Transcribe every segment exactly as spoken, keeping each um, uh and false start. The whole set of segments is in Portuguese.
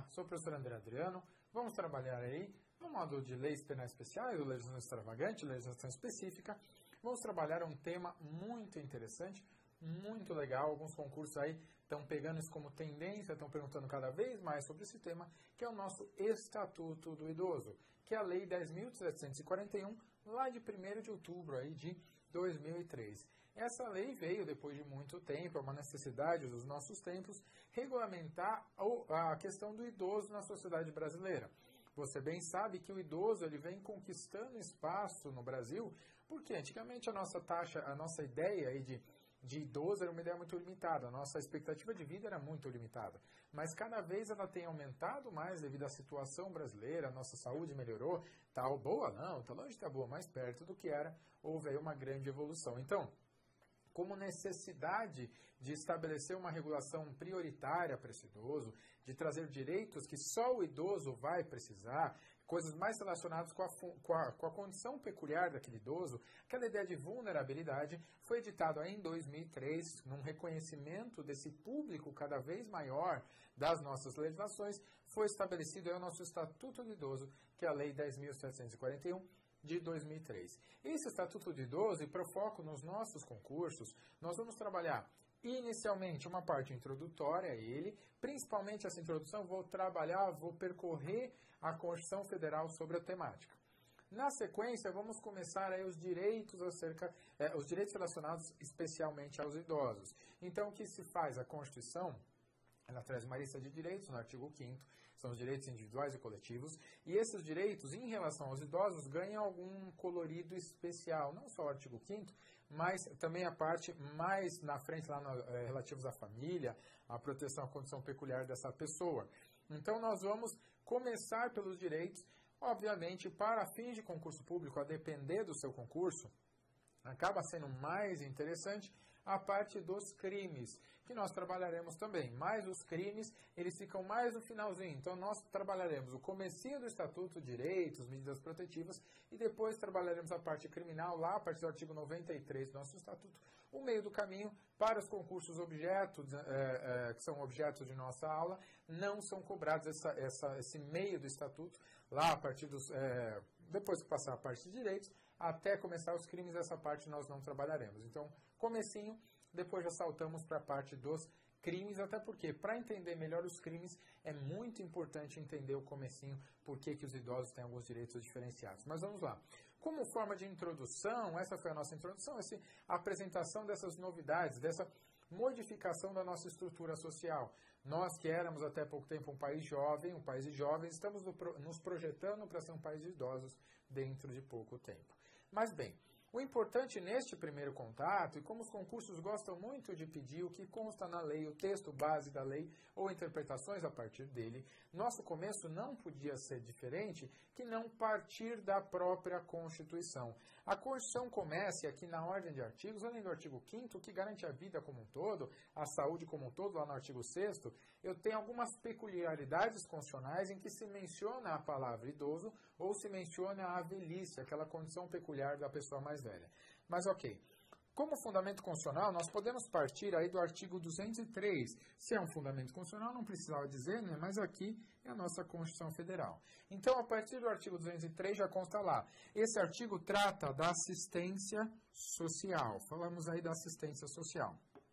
sou o professor André Adriano. Vamos trabalhar aí no módulo de leis penais especiais, legislação extravagante, legislação específica. Vamos trabalhar um tema muito interessante, muito legal. Alguns concursos aí estão pegando isso como tendência, estão perguntando cada vez mais sobre esse tema, que é o nosso Estatuto do Idoso, que é a Lei dez mil setecentos e quarenta e um, lá de primeiro de outubro aí de dois mil e três. Essa lei veio depois de muito tempo, é uma necessidade dos nossos tempos, regulamentar a questão do idoso na sociedade brasileira. Você bem sabe que o idoso ele vem conquistando espaço no Brasil, porque antigamente a nossa taxa, a nossa ideia aí de, de idoso era uma ideia muito limitada, a nossa expectativa de vida era muito limitada. Mas cada vez ela tem aumentado mais devido à situação brasileira, a nossa saúde melhorou, tá boa não, tá longe de estar boa, mais perto do que era, houve aí uma grande evolução. Então, como necessidade de estabelecer uma regulação prioritária para esse idoso, de trazer direitos que só o idoso vai precisar, coisas mais relacionadas com a, com a, com a condição peculiar daquele idoso, aquela ideia de vulnerabilidade foi editado aí em dois mil e três, num reconhecimento desse público cada vez maior das nossas legislações, foi estabelecido aí o nosso Estatuto do Idoso, que é a Lei dez mil setecentos e quarenta e um, de dois mil e três. Esse Estatuto do Idoso, e para o foco nos nossos concursos, nós vamos trabalhar inicialmente uma parte introdutória a ele, principalmente essa introdução vou trabalhar, vou percorrer a Constituição Federal sobre a temática. Na sequência, vamos começar aí os direitos acerca, eh, os direitos relacionados especialmente aos idosos. Então, o que se faz? A Constituição, ela traz uma lista de direitos no artigo quinto, são os direitos individuais e coletivos, e esses direitos, em relação aos idosos, ganham algum colorido especial, não só o artigo quinto, mas também a parte mais na frente, lá no, é, relativos à família, à proteção à condição peculiar dessa pessoa. Então, nós vamos começar pelos direitos, obviamente, para fins de concurso público, a depender do seu concurso, acaba sendo mais interessante a parte dos crimes, que nós trabalharemos também. Mas os crimes, eles ficam mais no finalzinho. Então, nós trabalharemos o comecinho do Estatuto, direitos, medidas protetivas, e depois trabalharemos a parte criminal, lá a partir do artigo noventa e três do nosso Estatuto, o meio do caminho para os concursos objetos, é, é, que são objetos de nossa aula, não são cobrados essa, essa, esse meio do Estatuto, lá a partir dos... É, depois que passar a parte de direitos, até começar os crimes, essa parte nós não trabalharemos. Então, comecinho, depois já saltamos para a parte dos crimes, até porque, para entender melhor os crimes, é muito importante entender o comecinho, por que que os idosos têm alguns direitos diferenciados. Mas vamos lá. Como forma de introdução, essa foi a nossa introdução, essa apresentação dessas novidades, dessa modificação da nossa estrutura social. Nós que éramos até pouco tempo um país jovem, um país de jovens, estamos nos projetando para ser um país de idosos dentro de pouco tempo. Mas bem, o importante neste primeiro contato, e como os concursos gostam muito de pedir o que consta na lei, o texto base da lei ou interpretações a partir dele, nosso começo não podia ser diferente que não partir da própria Constituição. A Constituição começa aqui na ordem de artigos, além do artigo quinto, que garante a vida como um todo, a saúde como um todo, lá no artigo sexto, eu tenho algumas peculiaridades constitucionais em que se menciona a palavra idoso ou se menciona a velhice, aquela condição peculiar da pessoa mais velha. Mas ok, como fundamento constitucional, nós podemos partir aí do artigo duzentos e três. Se é um fundamento constitucional, não precisava dizer, né? Mas aqui é a nossa Constituição Federal. Então, a partir do artigo duzentos e três já consta lá. Esse artigo trata da assistência social. Falamos aí da assistência social.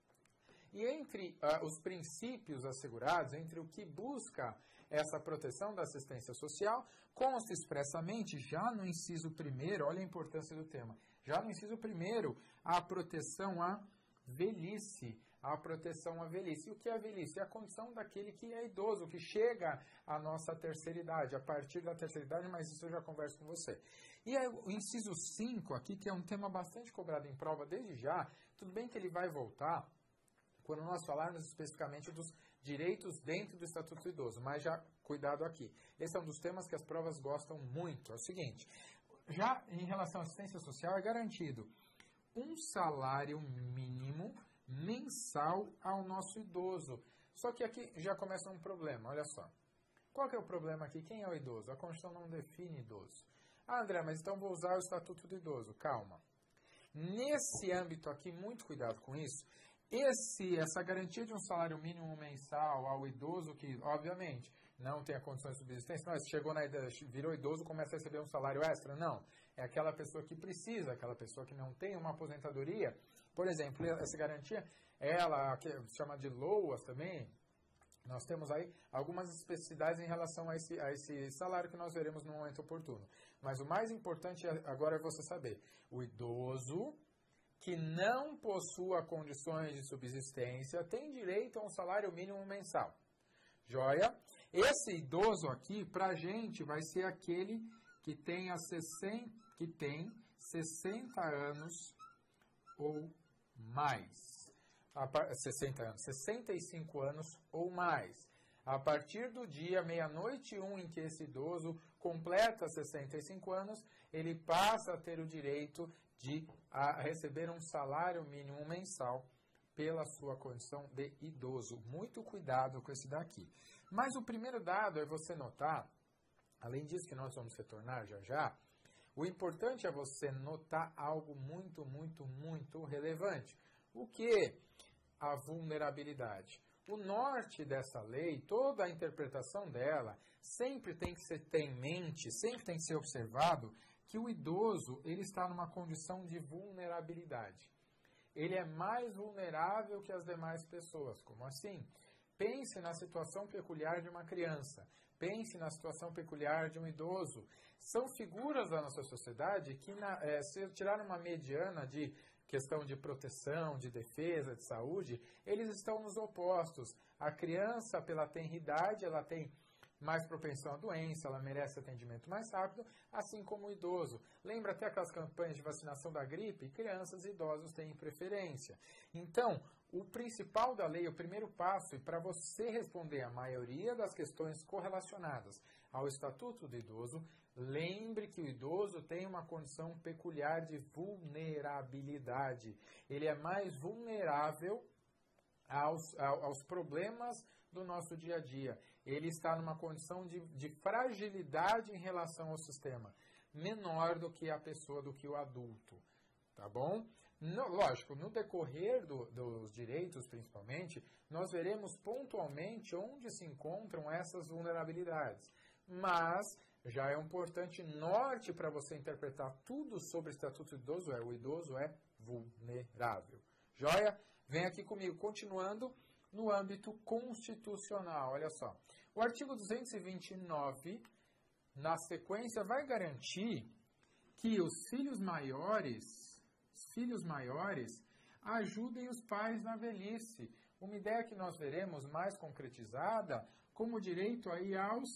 E entre uh, os princípios assegurados, entre o que busca essa proteção da assistência social, consta expressamente, já no inciso primeiro, olha a importância do tema, já no inciso primeiro, a proteção à velhice, a proteção à velhice. E o que é a velhice? É a condição daquele que é idoso, que chega à nossa terceira idade, a partir da terceira idade, mas isso eu já converso com você. E aí, o inciso cinco aqui, que é um tema bastante cobrado em prova desde já, tudo bem que ele vai voltar quando nós falarmos especificamente dos direitos dentro do Estatuto do Idoso, mas já cuidado aqui. Esse é um dos temas que as provas gostam muito. É o seguinte, já em relação à assistência social é garantido um salário mínimo mensal ao nosso idoso. Só que aqui já começa um problema, olha só. Qual que é o problema aqui? Quem é o idoso? A Constituição não define idoso. Ah, André, mas então vou usar o Estatuto do Idoso. Calma. Nesse âmbito aqui, muito cuidado com isso, Esse, essa garantia de um salário mínimo mensal ao idoso, que, obviamente, não tem a condição de subsistência, não, chegou na idade, virou idoso, começa a receber um salário extra. Não, é aquela pessoa que precisa, aquela pessoa que não tem uma aposentadoria. Por exemplo, essa garantia, ela, que se chama de LOAS também, nós temos aí algumas especificidades em relação a esse, a esse salário que nós veremos no momento oportuno. Mas o mais importante agora é você saber, o idoso que não possua condições de subsistência tem direito a um salário mínimo mensal. Joia? Esse idoso aqui, para a gente, vai ser aquele que tem, a sessenta, que tem sessenta anos ou mais. A, sessenta anos, sessenta e cinco anos ou mais. A partir do dia meia-noite e um em que esse idoso completa sessenta e cinco anos, ele passa a ter o direito de a, receber um salário mínimo mensal pela sua condição de idoso. Muito cuidado com esse daqui. Mas o primeiro dado é você notar, além disso que nós vamos retornar já já, o importante é você notar algo muito, muito, muito relevante. O que? A vulnerabilidade. O norte dessa lei, toda a interpretação dela, sempre tem que ser ter em mente, sempre tem que ser observado que o idoso ele está numa condição de vulnerabilidade. Ele é mais vulnerável que as demais pessoas. Como assim? Pense na situação peculiar de uma criança. Pense na situação peculiar de um idoso. São figuras da nossa sociedade que, na, é, se tirar uma mediana de questão de proteção, de defesa, de saúde, eles estão nos opostos. A criança, pela tenridade, ela tem mais propensão à doença, ela merece atendimento mais rápido, assim como o idoso. Lembra até aquelas campanhas de vacinação da gripe? Crianças e idosos têm preferência. Então, o principal da lei, o primeiro passo, e para você responder a maioria das questões correlacionadas ao Estatuto do Idoso, lembre que o idoso tem uma condição peculiar de vulnerabilidade. Ele é mais vulnerável aos, aos problemas do nosso dia a dia. Ele está numa condição de, de fragilidade em relação ao sistema, menor do que a pessoa, do que o adulto. Tá bom? No, lógico, no decorrer do, dos direitos, principalmente, nós veremos pontualmente onde se encontram essas vulnerabilidades. Mas já é um importante norte para você interpretar tudo sobre o Estatuto do Idoso, é o idoso é vulnerável. Joia? Vem aqui comigo, continuando no âmbito constitucional. Olha só, o artigo duzentos e vinte e nove, na sequência, vai garantir que os filhos maiores, os filhos maiores ajudem os pais na velhice. Uma ideia que nós veremos mais concretizada como direito aí aos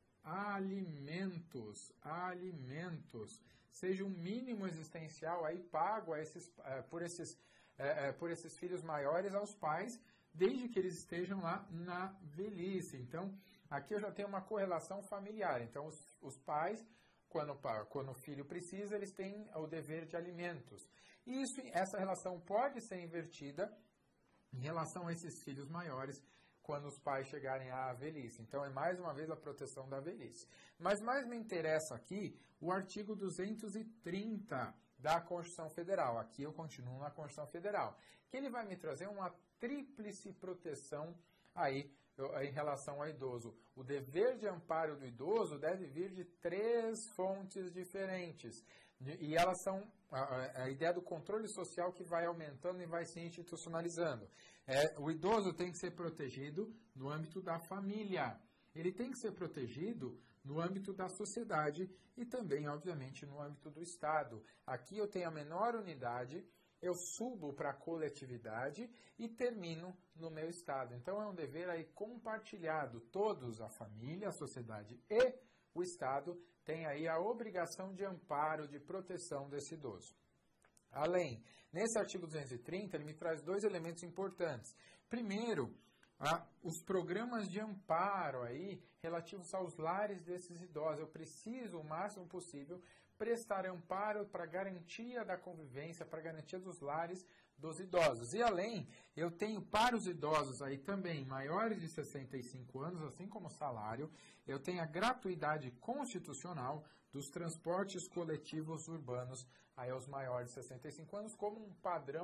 alimentos, alimentos, seja um mínimo existencial aí pago a esses, uh, por, esses, uh, uh, por esses filhos maiores aos pais, desde que eles estejam lá na velhice. Então, aqui eu já tenho uma correlação familiar. Então, os, os pais, quando, quando o filho precisa, eles têm o dever de alimentos. E isso, essa relação pode ser invertida em relação a esses filhos maiores, quando os pais chegarem à velhice. Então, é mais uma vez a proteção da velhice. Mas mais me interessa aqui o artigo duzentos e trinta da Constituição Federal. Aqui eu continuo na Constituição Federal, que ele vai me trazer uma tríplice proteção aí em relação ao idoso. O dever de amparo do idoso deve vir de três fontes diferentes. E elas são a, a ideia do controle social que vai aumentando e vai se institucionalizando. É, o idoso tem que ser protegido no âmbito da família. Ele tem que ser protegido no âmbito da sociedade e também, obviamente, no âmbito do Estado. Aqui eu tenho a menor unidade, eu subo para a coletividade e termino no meu Estado. Então é um dever aí compartilhado. Todos, a família, a sociedade e o Estado, têm aí a obrigação de amparo, de proteção desse idoso. Além, nesse artigo duzentos e trinta, ele me traz dois elementos importantes. Primeiro, ah, os programas de amparo aí relativos aos lares desses idosos. Eu preciso, o máximo possível, prestar amparo para garantia da convivência, para garantia dos lares dos idosos. E além, eu tenho para os idosos aí também maiores de sessenta e cinco anos, assim como salário, eu tenho a gratuidade constitucional dos transportes coletivos urbanos aí aos maiores de sessenta e cinco anos como um padrão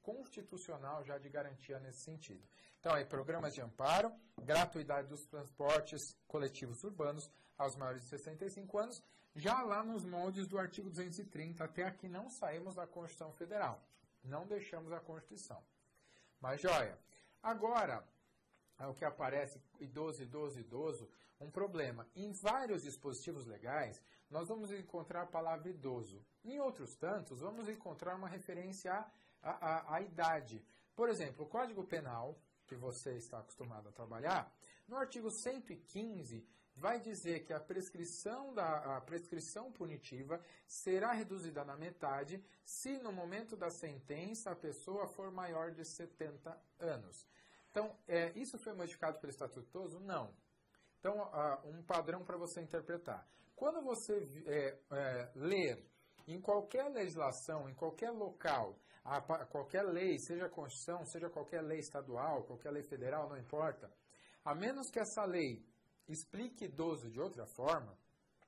constitucional já de garantia nesse sentido. Então, aí, programas de amparo, gratuidade dos transportes coletivos urbanos aos maiores de sessenta e cinco anos, já lá nos moldes do artigo duzentos e trinta, até aqui não saímos da Constituição Federal, não deixamos a Constituição. Mas, joia, agora, é o que aparece, idoso, idoso, idoso, um problema. Em vários dispositivos legais, nós vamos encontrar a palavra idoso. Em outros tantos, vamos encontrar uma referência à, à, à idade. Por exemplo, o Código Penal, que você está acostumado a trabalhar, no artigo cento e quinze, vai dizer que a prescrição, da, a prescrição punitiva será reduzida na metade se no momento da sentença a pessoa for maior de setenta anos. Então, é, isso foi modificado pelo Estatuto do Idoso? Não. Então, uh, um padrão para você interpretar. Quando você é, é, ler em qualquer legislação, em qualquer local, a, a qualquer lei, seja a Constituição, seja qualquer lei estadual, qualquer lei federal, não importa, a menos que essa lei explique idoso de outra forma,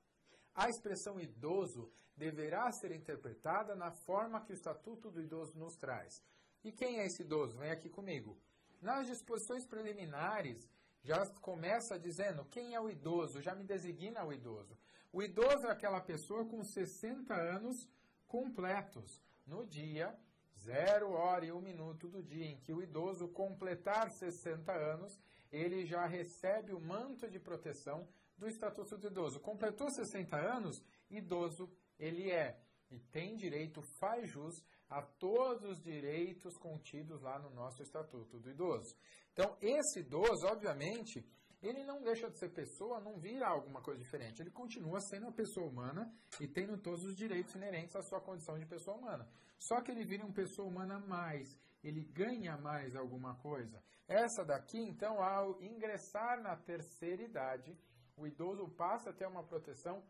a expressão idoso deverá ser interpretada na forma que o Estatuto do Idoso nos traz. E quem é esse idoso? Vem aqui comigo. Nas disposições preliminares, já começa dizendo quem é o idoso, já me designa o idoso. O idoso é aquela pessoa com sessenta anos completos, no dia zero hora e um minuto do dia em que o idoso completar sessenta anos, ele já recebe o manto de proteção do Estatuto do Idoso. Completou sessenta anos, idoso ele é. E tem direito, faz jus a todos os direitos contidos lá no nosso Estatuto do Idoso. Então, esse idoso, obviamente, ele não deixa de ser pessoa, não vira alguma coisa diferente. Ele continua sendo uma pessoa humana e tendo todos os direitos inerentes à sua condição de pessoa humana. Só que ele vira uma pessoa humana a mais. Ele ganha mais alguma coisa. Essa daqui, então, ao ingressar na terceira idade, o idoso passa a ter uma proteção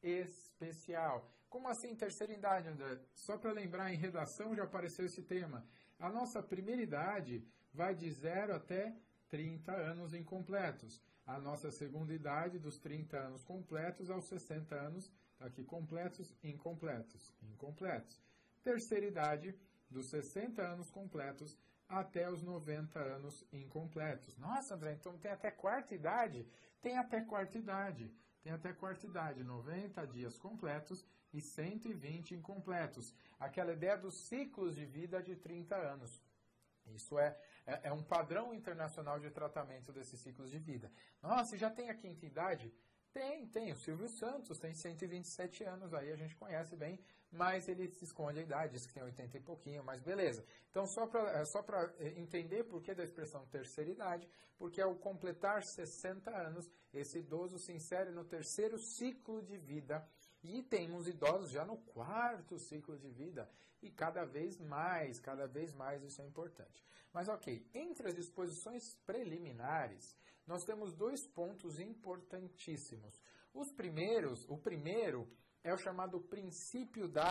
especial. Como assim terceira idade, André? Só para lembrar, em redação já apareceu esse tema. A nossa primeira idade vai de zero até trinta anos incompletos. A nossa segunda idade, dos trinta anos completos aos sessenta anos, tá aqui, completos, incompletos, incompletos. Terceira idade, dos sessenta anos completos até os noventa anos incompletos. Nossa, André, então tem até quarta idade? Tem até quarta idade. Tem até quarta idade, noventa dias completos e cento e vinte incompletos. Aquela ideia dos ciclos de vida de trinta anos. Isso é, é, é um padrão internacional de tratamento desses ciclos de vida. Nossa, já tem a quinta idade? Tem, tem. O Silvio Santos tem cento e vinte e sete anos, aí a gente conhece bem, mas ele se esconde a idade, diz que tem oitenta e pouquinho, mas beleza. Então, só para só para entender por que da expressão terceira idade, porque ao completar sessenta anos, esse idoso se insere no terceiro ciclo de vida. E temos idosos já no quarto ciclo de vida. E cada vez mais, cada vez mais isso é importante. Mas ok, entre as disposições preliminares, nós temos dois pontos importantíssimos. Os primeiros, o primeiro é o chamado princípio da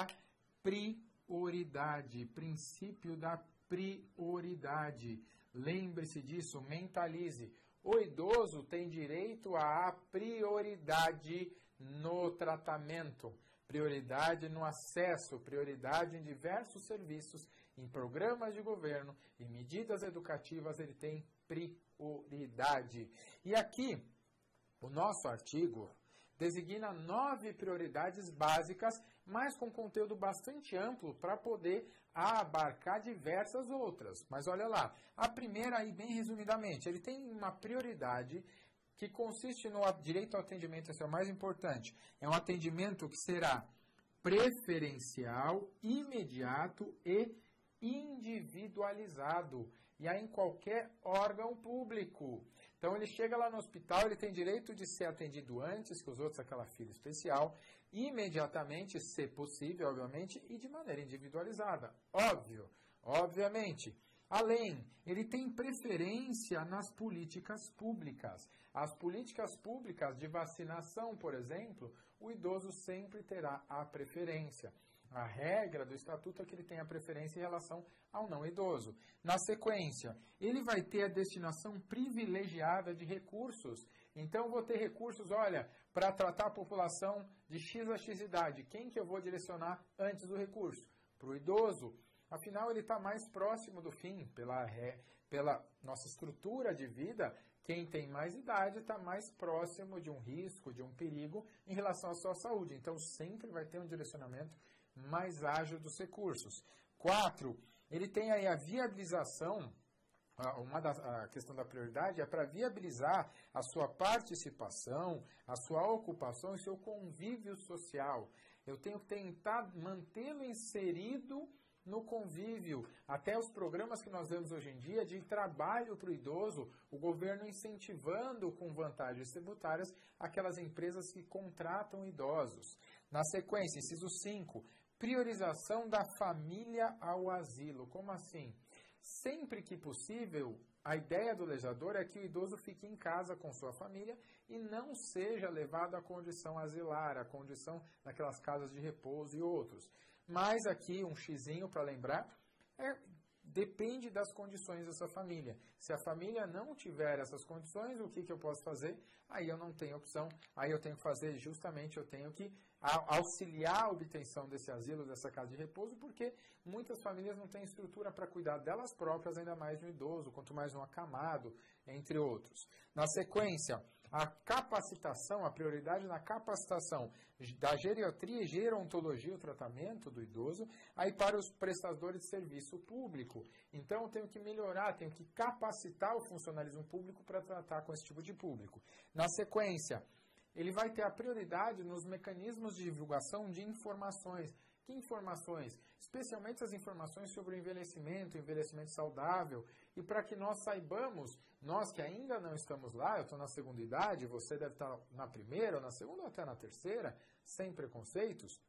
prioridade. Princípio da prioridade. Lembre-se disso, mentalize. O idoso tem direito à prioridade no tratamento, prioridade no acesso, prioridade em diversos serviços, em programas de governo, em medidas educativas, ele tem prioridade. E aqui, o nosso artigo designa nove prioridades básicas, mas com conteúdo bastante amplo para poder abarcar diversas outras. Mas olha lá, a primeira aí, bem resumidamente, ele tem uma prioridade que consiste no direito ao atendimento, esse é o mais importante. É um atendimento que será preferencial, imediato e individualizado. E aí em qualquer órgão público. Então ele chega lá no hospital, ele tem direito de ser atendido antes que os outros, aquela fila especial, imediatamente, se possível, obviamente, e de maneira individualizada. Óbvio, obviamente. Além, ele tem preferência nas políticas públicas. As políticas públicas de vacinação, por exemplo, o idoso sempre terá a preferência. A regra do estatuto é que ele tem a preferência em relação ao não idoso. Na sequência, ele vai ter a destinação privilegiada de recursos. Então, eu vou ter recursos, olha, para tratar a população de X a X idade. Quem que eu vou direcionar antes do recurso? Para o idoso. Afinal, ele está mais próximo do fim, pela, pela nossa estrutura de vida. Quem tem mais idade está mais próximo de um risco, de um perigo em relação à sua saúde. Então, sempre vai ter um direcionamento mais ágil dos recursos. Quatro, ele tem aí a viabilização, uma da, a questão da prioridade é para viabilizar a sua participação, a sua ocupação e seu convívio social. Eu tenho que tentar mantê-lo inserido no convívio. Até os programas que nós vemos hoje em dia de trabalho para o idoso, o governo incentivando com vantagens tributárias aquelas empresas que contratam idosos. Na sequência, inciso cinco, priorização da família ao asilo. Como assim? Sempre que possível, a ideia do legislador é que o idoso fique em casa com sua família e não seja levado à condição asilar, à condição daquelas casas de repouso e outros. Mas aqui, um xizinho para lembrar, é, depende das condições dessa família. Se a família não tiver essas condições, o que, que eu posso fazer? Aí eu não tenho opção, aí eu tenho que fazer justamente, eu tenho que auxiliar a obtenção desse asilo, dessa casa de repouso, porque muitas famílias não têm estrutura para cuidar delas próprias, ainda mais de um idoso, quanto mais um acamado, entre outros. Na sequência, a capacitação, a prioridade na capacitação da geriatria e gerontologia, o tratamento do idoso, aí para os prestadores de serviço público. Então, eu tenho que melhorar, tenho que capacitar o funcionalismo público para tratar com esse tipo de público. Na sequência, ele vai ter a prioridade nos mecanismos de divulgação de informações. Que informações? Especialmente as informações sobre o envelhecimento, envelhecimento saudável. E para que nós saibamos, nós que ainda não estamos lá, eu estou na segunda idade, você deve estar na primeira, ou na segunda, ou até na terceira, sem preconceitos.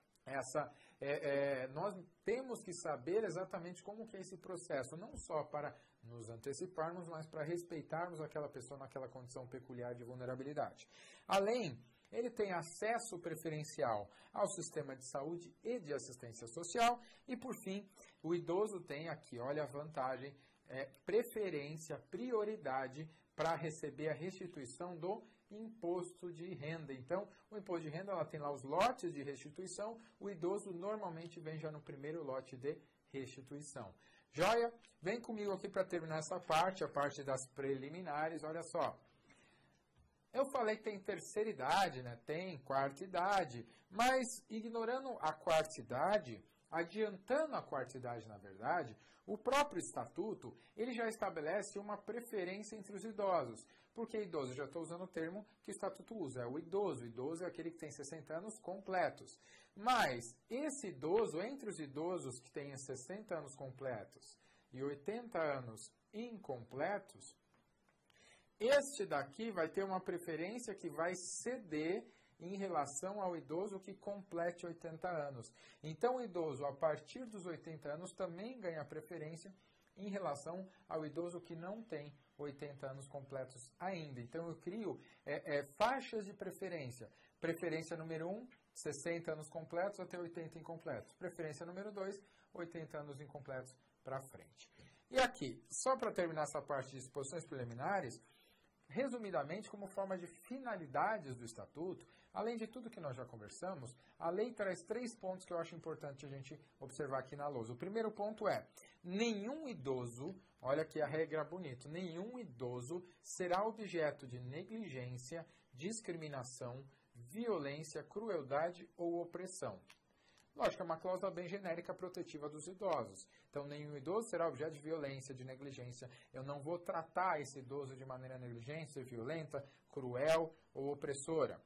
Essa, é, é, nós temos que saber exatamente como que é esse processo, não só para nos anteciparmos, mas para respeitarmos aquela pessoa naquela condição peculiar de vulnerabilidade. Além, ele tem acesso preferencial ao sistema de saúde e de assistência social. E, por fim, o idoso tem aqui, olha a vantagem, é, preferência, prioridade para receber a restituição do imposto de renda. Então, o imposto de renda ela tem lá os lotes de restituição, o idoso normalmente vem já no primeiro lote de restituição. Joia? Vem comigo aqui para terminar essa parte, a parte das preliminares, olha só. Eu falei que tem terceira idade, né? Tem quarta idade, mas ignorando a quarta idade, adiantando a quarta idade, na verdade, o próprio estatuto, ele já estabelece uma preferência entre os idosos. Por que idoso? Já estou usando o termo que o estatuto usa, é o idoso. O idoso é aquele que tem sessenta anos completos. Mas esse idoso, entre os idosos que têm sessenta anos completos e oitenta anos incompletos, este daqui vai ter uma preferência que vai ceder em relação ao idoso que complete oitenta anos. Então, o idoso, a partir dos oitenta anos, também ganha preferência em relação ao idoso que não tem oitenta anos completos ainda. Então, eu crio é, é, faixas de preferência. Preferência número um, sessenta anos completos até oitenta incompletos. Preferência número dois, oitenta anos incompletos para frente. E aqui, só para terminar essa parte de disposições preliminares, resumidamente, como forma de finalidades do Estatuto, além de tudo que nós já conversamos, a lei traz três pontos que eu acho importante a gente observar aqui na lousa. O primeiro ponto é, nenhum idoso, olha aqui a regra bonita, nenhum idoso será objeto de negligência, discriminação, violência, crueldade ou opressão. Lógico, é uma cláusula bem genérica protetiva dos idosos. Então, nenhum idoso será objeto de violência, de negligência. Eu não vou tratar esse idoso de maneira negligente, violenta, cruel ou opressora.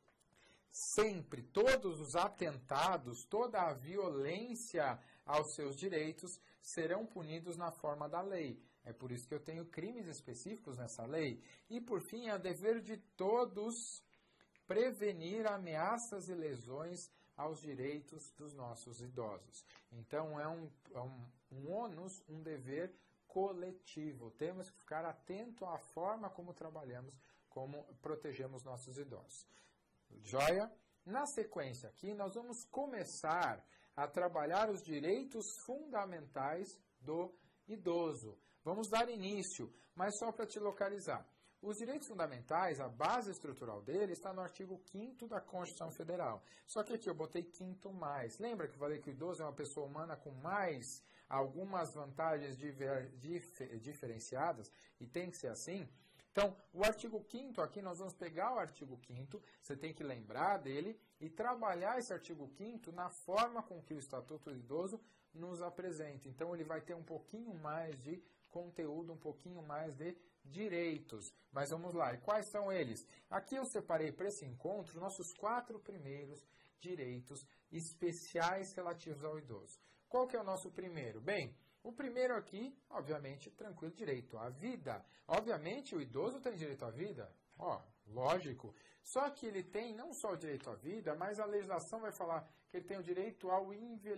Sempre, todos os atentados, toda a violência aos seus direitos serão punidos na forma da lei. É por isso que eu tenho crimes específicos nessa lei. E, por fim, é o dever de todos prevenir ameaças e lesões aos direitos dos nossos idosos. Então, é um, é um, um ônus, um dever coletivo. Temos que ficar atento à forma como trabalhamos, como protegemos nossos idosos. Joia? Na sequência aqui, nós vamos começar a trabalhar os direitos fundamentais do idoso. Vamos dar início, mas só para te localizar. Os direitos fundamentais, a base estrutural dele, está no artigo quinto da Constituição Federal. Só que aqui eu botei quinto mais. Lembra que eu falei que o idoso é uma pessoa humana com mais algumas vantagens diver, dif, diferenciadas? E tem que ser assim? Então, o artigo quinto aqui, nós vamos pegar o artigo quinto, você tem que lembrar dele e trabalhar esse artigo quinto na forma com que o Estatuto do Idoso nos apresenta. Então, ele vai ter um pouquinho mais de conteúdo, um pouquinho mais de direitos. Mas vamos lá, e quais são eles? Aqui eu separei para esse encontro nossos quatro primeiros direitos especiais relativos ao idoso. Qual que é o nosso primeiro? Bem, o primeiro aqui, obviamente, tranquilo, direito à vida. Obviamente, o idoso tem direito à vida, ó, lógico. Só que ele tem não só o direito à vida, mas a legislação vai falar que ele tem o direito ao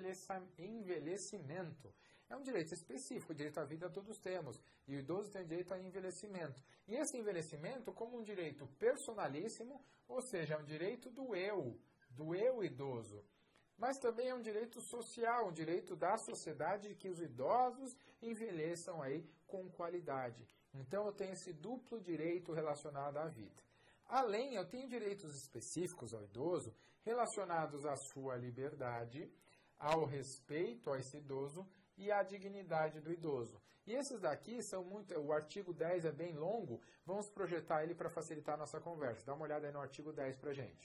envelhecimento. É um direito específico, o direito à vida todos temos. E o idoso tem direito ao envelhecimento. E esse envelhecimento como um direito personalíssimo, ou seja, é um direito do eu, do eu idoso. Mas também é um direito social, um direito da sociedade de que os idosos envelheçam aí com qualidade. Então eu tenho esse duplo direito relacionado à vida. Além, eu tenho direitos específicos ao idoso relacionados à sua liberdade, ao respeito a esse idoso e à dignidade do idoso. E esses daqui são muito... O artigo dez é bem longo, vamos projetar ele para facilitar a nossa conversa. Dá uma olhada aí no artigo dez para a gente.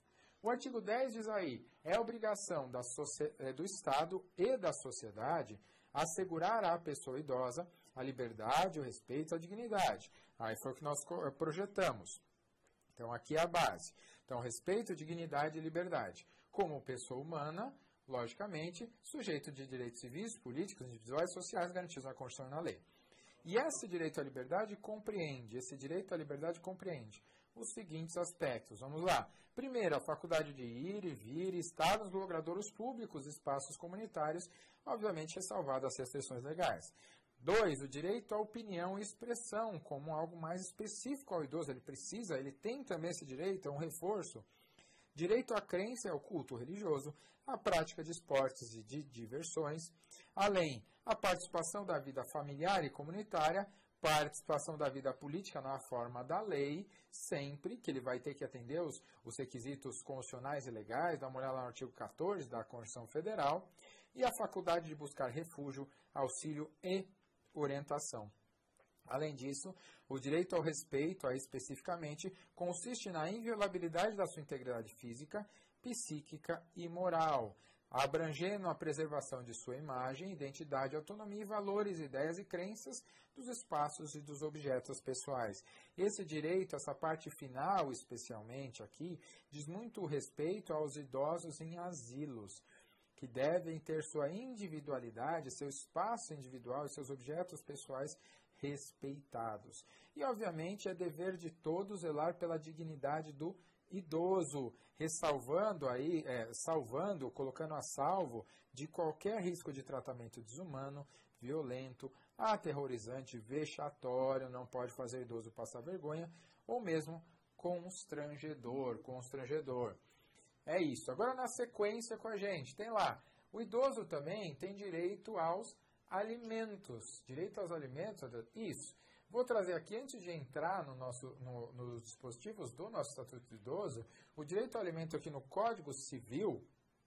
O artigo dez diz aí, é obrigação da do Estado e da sociedade assegurar à pessoa idosa a liberdade, o respeito e a dignidade. Aí foi o que nós projetamos. Então, aqui é a base. Então, respeito, dignidade e liberdade. Como pessoa humana, logicamente, sujeito de direitos civis, políticos, individuais e sociais garantidos na Constituição e na lei. E esse direito à liberdade compreende, esse direito à liberdade compreende os seguintes aspectos. Vamos lá. Primeiro, a faculdade de ir e vir e estar nos logradouros públicos, espaços comunitários, obviamente ressalvado as restrições legais. Dois, o direito à opinião e expressão, como algo mais específico ao idoso. Ele precisa, ele tem também esse direito, é um reforço. Direito à crença e ao culto religioso, a prática de esportes e de diversões, além a participação da vida familiar e comunitária, participação da vida política na forma da lei, sempre que ele vai ter que atender os, os requisitos constitucionais e legais, dá uma olhada lá no artigo quatorze da Constituição Federal, e a faculdade de buscar refúgio, auxílio e orientação. Além disso, o direito ao respeito, aí especificamente, consiste na inviolabilidade da sua integridade física, psíquica e moral, abrangendo a preservação de sua imagem, identidade, autonomia, valores, ideias e crenças dos espaços e dos objetos pessoais. Esse direito, essa parte final, especialmente aqui, diz muito respeito aos idosos em asilos, que devem ter sua individualidade, seu espaço individual e seus objetos pessoais respeitados. E, obviamente, é dever de todos zelar pela dignidade do idoso, ressalvando aí, é, salvando, colocando a salvo de qualquer risco de tratamento desumano, violento, aterrorizante, vexatório, não pode fazer o idoso passar vergonha, ou mesmo constrangedor, constrangedor. É isso. Agora, na sequência com a gente, tem lá, o idoso também tem direito aos alimentos. Direito aos alimentos? Isso. Vou trazer aqui, antes de entrar no nosso, no, nos dispositivos do nosso Estatuto do Idoso, o direito ao alimento aqui no Código Civil,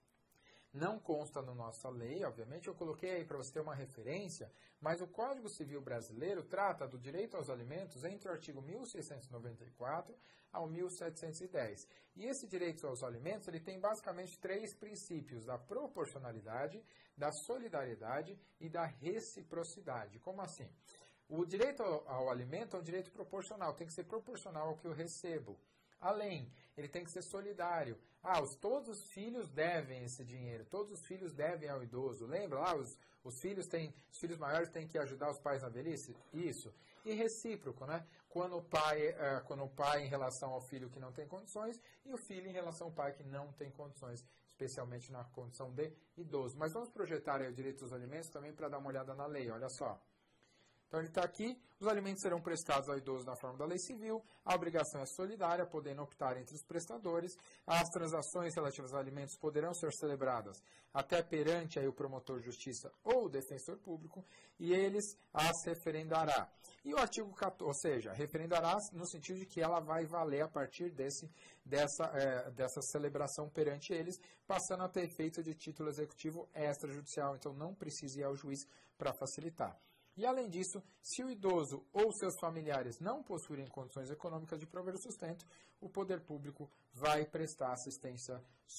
não consta na nossa lei, obviamente, eu coloquei aí para você ter uma referência, mas o Código Civil brasileiro trata do direito aos alimentos entre o artigo mil seiscentos e noventa e quatro ao mil setecentos e dez. E esse direito aos alimentos, ele tem basicamente três princípios, da proporcionalidade, da solidariedade e da reciprocidade. Como assim? O direito ao, ao alimento é um direito proporcional, tem que ser proporcional ao que eu recebo. Além, ele tem que ser solidário. Ah, os, todos os filhos devem esse dinheiro, todos os filhos devem ao idoso. Lembra lá, os, os, filhos têm, os filhos maiores têm que ajudar os pais na velhice? Isso. E recíproco, né? Quando o, pai, uh, quando o pai em relação ao filho que não tem condições e o filho em relação ao pai que não tem condições, especialmente na condição de idoso. Mas vamos projetar aí o direito dos alimentos também para dar uma olhada na lei, olha só. Então ele está aqui, os alimentos serão prestados ao idoso na forma da lei civil, a obrigação é solidária, podendo optar entre os prestadores, as transações relativas aos alimentos poderão ser celebradas até perante aí o promotor de justiça ou o defensor público, e eles as referendará. E o artigo quatorze, ou seja, referendará no sentido de que ela vai valer a partir desse, dessa, é, dessa celebração perante eles, passando a ter efeito de título executivo extrajudicial, então não precisa ir ao juiz para facilitar. E, além disso, se o idoso ou seus familiares não possuírem condições econômicas de prover o sustento, o poder público vai prestar assistência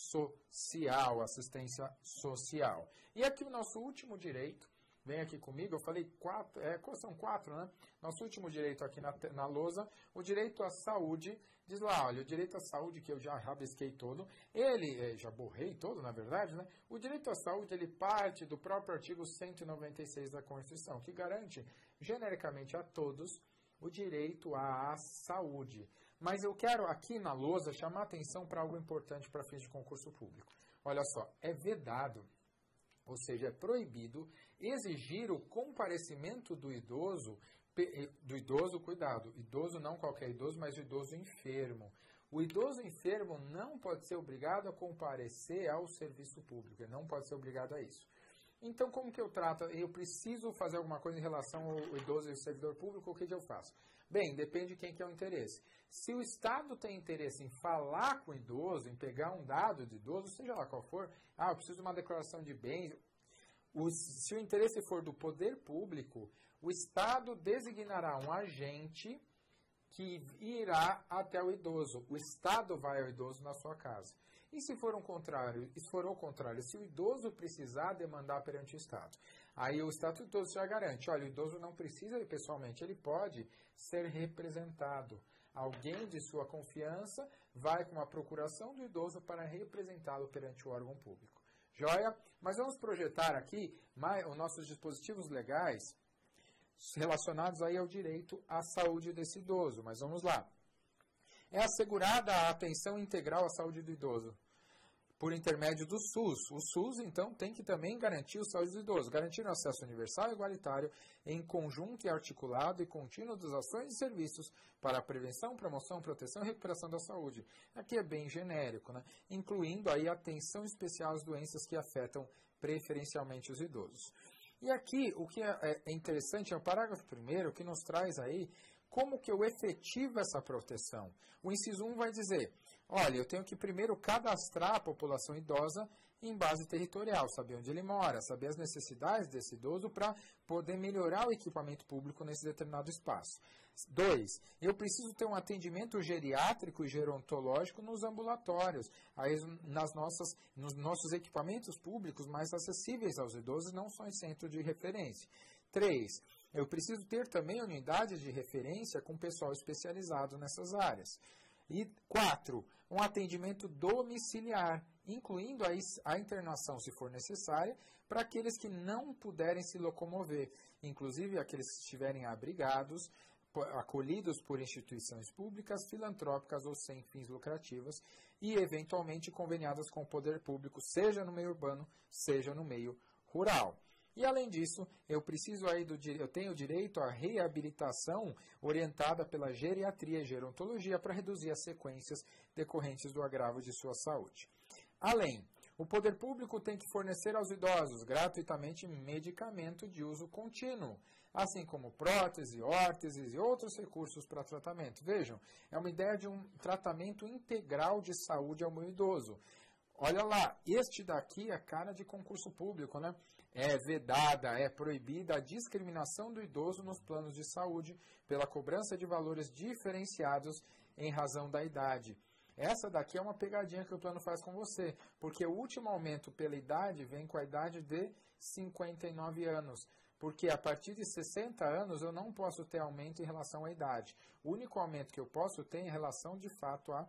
social, assistência social. E aqui o nosso último direito, vem aqui comigo, eu falei quatro, é, são quatro, né? Nosso último direito aqui na, na lousa, o direito à saúde, diz lá, olha, o direito à saúde, que eu já rabisquei todo, ele, já borrei todo, na verdade, né? O direito à saúde, ele parte do próprio artigo cento e noventa e seis da Constituição, que garante, genericamente a todos, o direito à saúde. Mas eu quero aqui na lousa chamar a atenção para algo importante para fins de concurso público. Olha só, é vedado, ou seja, é proibido exigir o comparecimento do idoso, do idoso, cuidado, idoso não qualquer idoso, mas o idoso enfermo. O idoso enfermo não pode ser obrigado a comparecer ao serviço público, ele não pode ser obrigado a isso. Então, como que eu trato? Eu preciso fazer alguma coisa em relação ao idoso e ao servidor público, o que, que eu faço? Bem, depende de quem que é o interesse. Se o Estado tem interesse em falar com o idoso, em pegar um dado de idoso, seja lá qual for, ah, eu preciso de uma declaração de bens, o, se o interesse for do poder público, o Estado designará um agente que irá até o idoso. O Estado vai ao idoso na sua casa. E se for um contrário, se for ao contrário, se o idoso precisar demandar perante o Estado, aí o Estatuto do Idoso já garante, olha, o idoso não precisa ir pessoalmente, ele pode ser representado. Alguém de sua confiança vai com a procuração do idoso para representá-lo perante o órgão público. Joia? Mas vamos projetar aqui mais, os nossos dispositivos legais relacionados aí ao direito à saúde desse idoso. Mas vamos lá. É assegurada a atenção integral à saúde do idoso por intermédio do SUS. O SUS, então, tem que também garantir a saúde do idoso, garantir o acesso universal e igualitário em conjunto e articulado e contínuo das ações e serviços para a prevenção, promoção, proteção e recuperação da saúde. Aqui é bem genérico, né? Incluindo aí atenção especial às doenças que afetam preferencialmente os idosos. E aqui, o que é interessante é o parágrafo primeiro, que nos traz aí como que eu efetivo essa proteção. O inciso um vai dizer, olha, eu tenho que primeiro cadastrar a população idosa em base territorial, saber onde ele mora, saber as necessidades desse idoso para poder melhorar o equipamento público nesse determinado espaço. Dois, eu preciso ter um atendimento geriátrico e gerontológico nos ambulatórios, aí nas nossas, nos nossos equipamentos públicos mais acessíveis aos idosos, não só em centro de referência. Três, eu preciso ter também unidades de referência com pessoal especializado nessas áreas. E quatro, um atendimento domiciliar, incluindo a, a internação, se for necessária, para aqueles que não puderem se locomover, inclusive aqueles que estiverem abrigados, acolhidos por instituições públicas, filantrópicas ou sem fins lucrativos e, eventualmente, conveniadas com o poder público, seja no meio urbano, seja no meio rural. E, além disso, eu preciso aí do eu tenho direito à reabilitação orientada pela geriatria e gerontologia para reduzir as sequências decorrentes do agravo de sua saúde. Além, o poder público tem que fornecer aos idosos gratuitamente medicamento de uso contínuo, assim como prótese, órteses e outros recursos para tratamento. Vejam, é uma ideia de um tratamento integral de saúde ao meu idoso. Olha lá, este daqui é cara de concurso público, né? É vedada, é proibida a discriminação do idoso nos planos de saúde pela cobrança de valores diferenciados em razão da idade. Essa daqui é uma pegadinha que o plano faz com você, porque o último aumento pela idade vem com a idade de cinquenta e nove anos. Porque a partir de sessenta anos eu não posso ter aumento em relação à idade. O único aumento que eu posso ter é em relação, de fato, à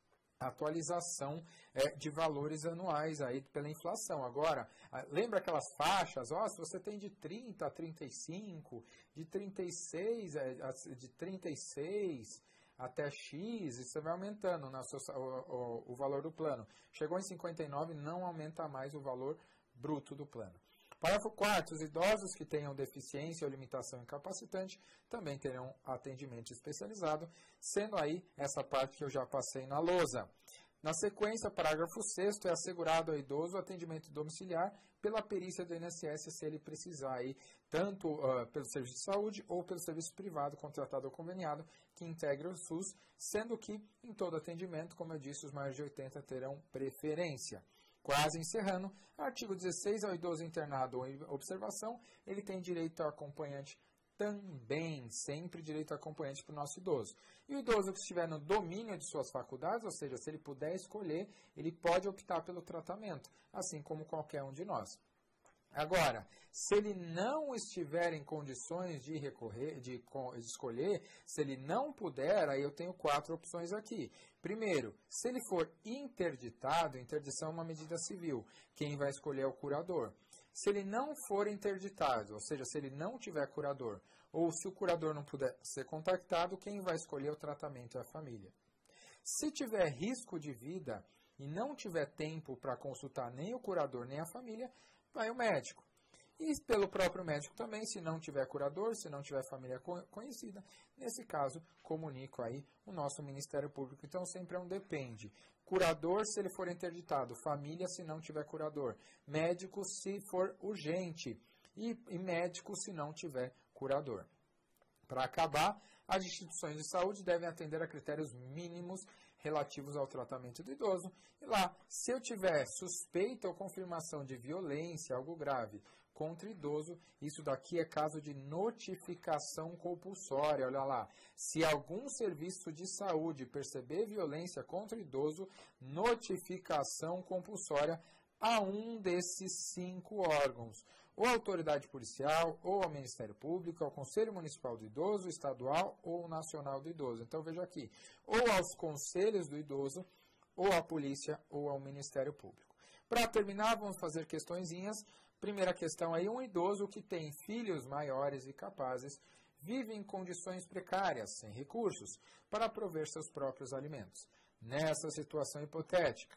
atualização é, de valores anuais aí pela inflação. Agora, lembra aquelas faixas? Ó, se você tem de trinta a trinta e cinco, de trinta e seis, de trinta e seis até X, isso vai aumentando na sua, o, o, o valor do plano. Chegou em cinquenta e nove, não aumenta mais o valor bruto do plano. Parágrafo quarto. Os idosos que tenham deficiência ou limitação incapacitante também terão atendimento especializado, sendo aí essa parte que eu já passei na lousa. Na sequência, parágrafo sexto, é assegurado ao idoso o atendimento domiciliar pela perícia do I N S S, se ele precisar, aí, tanto uh, pelo serviço de saúde ou pelo serviço privado contratado ou conveniado que integra o SUS, sendo que, em todo atendimento, como eu disse, os maiores de oitenta terão preferência. Quase encerrando, artigo dezesseis, ao idoso internado ou em observação, ele tem direito ao acompanhante também, sempre direito a acompanhante para o nosso idoso. E o idoso que estiver no domínio de suas faculdades, ou seja, se ele puder escolher, ele pode optar pelo tratamento, assim como qualquer um de nós. Agora, se ele não estiver em condições de recorrer, de, de escolher, se ele não puder, aí eu tenho quatro opções aqui. Primeiro, se ele for interditado, interdição é uma medida civil, quem vai escolher é o curador. Se ele não for interditado, ou seja, se ele não tiver curador, ou se o curador não puder ser contactado, quem vai escolher o tratamento é a família. Se tiver risco de vida e não tiver tempo para consultar nem o curador nem a família, vai o médico. E pelo próprio médico também, se não tiver curador, se não tiver família conhecida, nesse caso, comunico aí o nosso Ministério Público. Então, sempre é um depende. Curador, se ele for interditado. Família, se não tiver curador. Médico, se for urgente. E, e médico, se não tiver curador. Para acabar, as instituições de saúde devem atender a critérios mínimos relativos ao tratamento do idoso. E lá, se eu tiver suspeita ou confirmação de violência, algo grave, contra idoso, isso daqui é caso de notificação compulsória. Olha lá, se algum serviço de saúde perceber violência contra idoso, notificação compulsória a um desses cinco órgãos. Ou a autoridade policial, ou ao Ministério Público, ao Conselho Municipal do Idoso, estadual ou nacional do idoso. Então veja aqui, ou aos conselhos do idoso, ou à polícia, ou ao Ministério Público. Para terminar, vamos fazer questõezinhas. Primeira questão aí, um idoso que tem filhos maiores e capazes vive em condições precárias, sem recursos, para prover seus próprios alimentos. Nessa situação hipotética,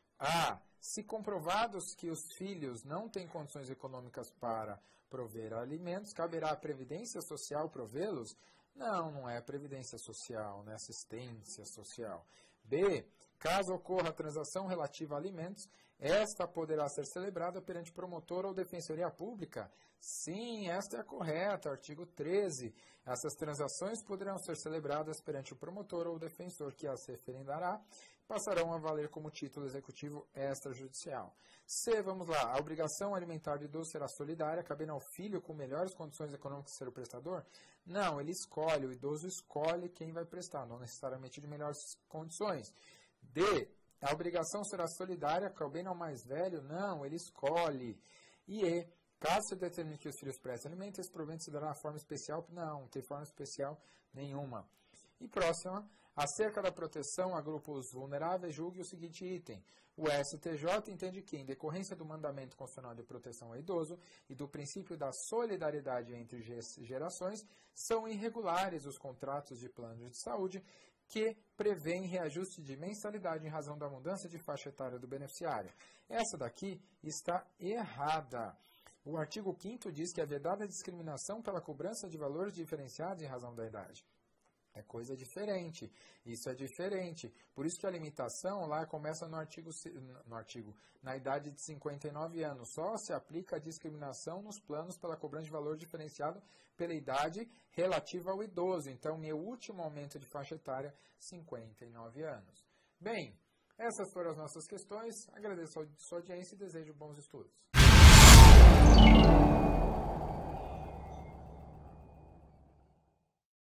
A. Se comprovados que os filhos não têm condições econômicas para prover alimentos, caberá à Previdência Social provê-los? Não, não é a Previdência Social, não é assistência social. B. Caso ocorra a transação relativa a alimentos, esta poderá ser celebrada perante promotor ou defensoria pública? Sim, esta é a correta, artigo treze. Essas transações poderão ser celebradas perante o promotor ou defensor que as referendará, passarão a valer como título executivo extrajudicial. C, vamos lá, a obrigação alimentar do idoso será solidária, cabendo ao filho com melhores condições econômicas ser o prestador? Não, ele escolhe, o idoso escolhe quem vai prestar, não necessariamente de melhores condições. D, a obrigação será solidária, cabendo ao mais velho? Não, ele escolhe. E E, caso se determine que os filhos prestem alimento, esse provento se dará na forma especial? Não, não tem forma especial nenhuma. E próxima, acerca da proteção a grupos vulneráveis, julgue o seguinte item. O S T J entende que, em decorrência do mandamento constitucional de proteção ao idoso e do princípio da solidariedade entre gerações, são irregulares os contratos de planos de saúde que prevêem reajuste de mensalidade em razão da mudança de faixa etária do beneficiário. Essa daqui está errada. O artigo quinto diz que é vedada a discriminação pela cobrança de valores diferenciados em razão da idade. É coisa diferente, isso é diferente. Por isso que a limitação lá começa no artigo, no artigo, na idade de cinquenta e nove anos. Só se aplica a discriminação nos planos pela cobrança de valor diferenciado pela idade relativa ao idoso. Então, meu último aumento de faixa etária, cinquenta e nove anos. Bem, essas foram as nossas questões. Agradeço a sua audiência e desejo bons estudos.